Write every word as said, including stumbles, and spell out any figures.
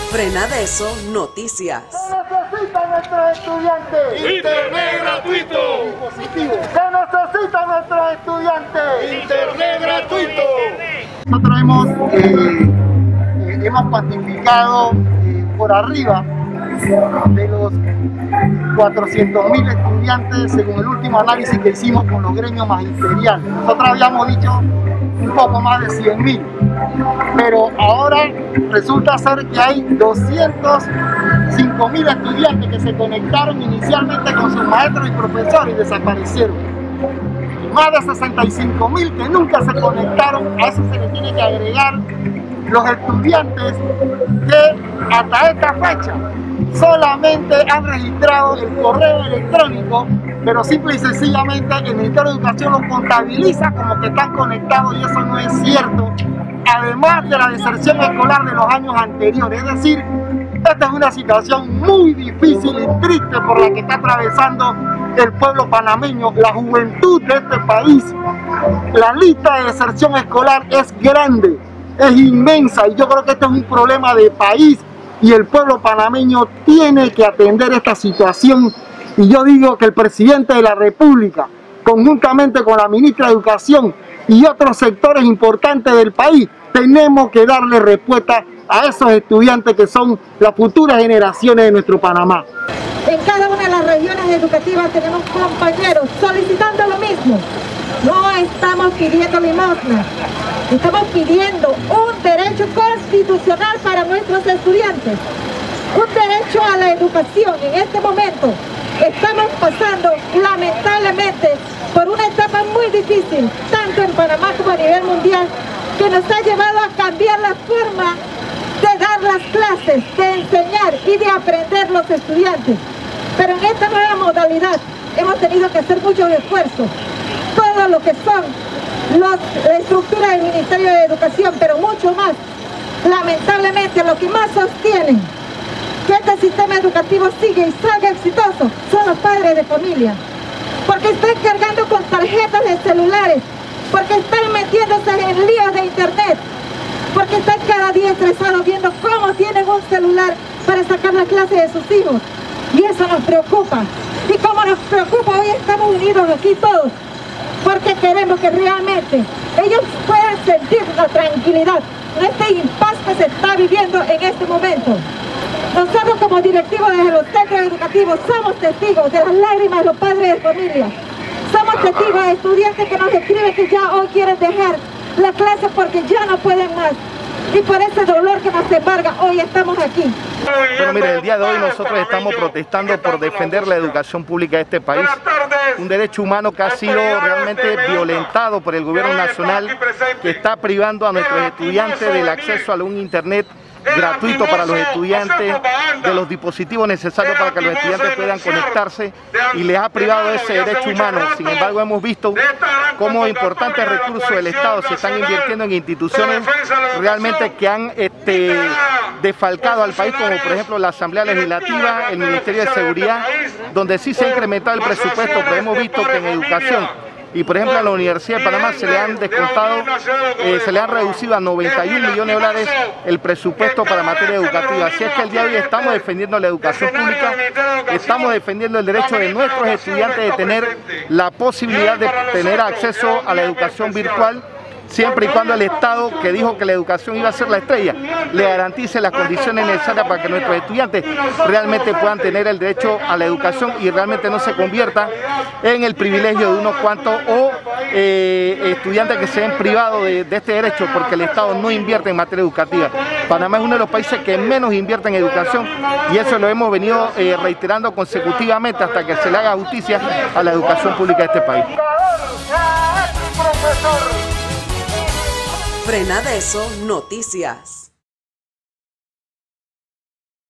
Frenadeso Noticias. Se necesitan nuestros estudiantes. Internet gratuito. Positivo. Se necesitan nuestros estudiantes. Internet gratuito. Nosotros hemos, eh, eh, hemos cuantificado eh, por arriba de los cuatrocientos mil estudiantes según el último análisis que hicimos con los gremios magisteriales. Nosotros habíamos dicho un poco más de cien mil, pero ahora resulta ser que hay doscientos cinco mil estudiantes que se conectaron inicialmente con sus maestros y profesores y desaparecieron. Más de sesenta y cinco mil que nunca se conectaron. A eso se le tiene que agregar los estudiantes que hasta esta fecha solamente han registrado el correo electrónico, pero simple y sencillamente el Ministerio de Educación lo contabiliza como que están conectados y eso no es cierto, además de la deserción escolar de los años anteriores. Es decir, esta es una situación muy difícil y triste por la que está atravesando el pueblo panameño, la juventud de este país. La lista de deserción escolar es grande, es inmensa, y yo creo que este es un problema de país y el pueblo panameño tiene que atender esta situación. Y yo digo que el presidente de la República, conjuntamente con la ministra de Educación y otros sectores importantes del país, tenemos que darle respuesta a esos estudiantes que son las futuras generaciones de nuestro Panamá. En cada una de las regiones educativas tenemos compañeros solicitando lo mismo. No estamos pidiendo limosna, estamos pidiendo un derecho constitucional para nuestros estudiantes, un derecho a la educación. En este momento estamos pasando lamentablemente por una etapa muy difícil, tanto en Panamá como a nivel mundial, que nos ha llevado a cambiar la forma de dar las clases, de enseñar y de aprender los estudiantes. Pero en esta nueva modalidad hemos tenido que hacer muchos esfuerzos. Todo lo que son los, la estructura del Ministerio de Educación, pero mucho más. Lamentablemente, lo que más sostienen que este sistema educativo sigue y salga exitoso son los padres de familia. Porque están cargando con tarjetas de celulares, porque están metiéndose en líos de internet, porque están cada día estresados viendo cómo tienen un celular para sacar la clase de sus hijos. Y eso nos preocupa. Y como nos preocupa, hoy estamos unidos aquí todos, porque queremos que realmente ellos puedan sentir la tranquilidad en este impasse que se está viviendo en este momento. Nosotros como directivos de los centros educativos somos testigos de las lágrimas de los padres de familia. Somos testigos de estudiantes que nos escriben que ya hoy quieren dejar la clase porque ya no pueden más. Y por ese dolor que nos embarga, hoy estamos aquí. Bueno, mire, el día de hoy nosotros estamos protestando por defender la educación pública de este país. Un derecho humano que ha sido realmente violentado por el gobierno nacional, que está privando a nuestros estudiantes del acceso a un internet gratuito para los estudiantes, de los dispositivos necesarios para que los estudiantes puedan conectarse, y les ha privado de ese derecho humano. Sin embargo, hemos visto cómo importantes recursos del Estado se están invirtiendo en instituciones realmente que han este, defalcado al país, como por ejemplo la Asamblea Legislativa, el Ministerio de Seguridad, donde sí se ha incrementado el presupuesto, pero hemos visto que en educación y por ejemplo a la Universidad de Panamá se le han descontado, eh, se le han reducido a noventa y un millones de dólares el presupuesto para materia educativa. Así es que el día de hoy estamos defendiendo la educación pública, estamos defendiendo el derecho de nuestros estudiantes de tener la posibilidad de tener acceso a la educación virtual, siempre y cuando el Estado, que dijo que la educación iba a ser la estrella, le garantice las condiciones necesarias para que nuestros estudiantes realmente puedan tener el derecho a la educación y realmente no se convierta en el privilegio de unos cuantos o eh, estudiantes que se ven privados de, de este derecho porque el Estado no invierte en materia educativa. Panamá es uno de los países que menos invierte en educación y eso lo hemos venido eh, reiterando consecutivamente hasta que se le haga justicia a la educación pública de este país. Frenadeso Noticias.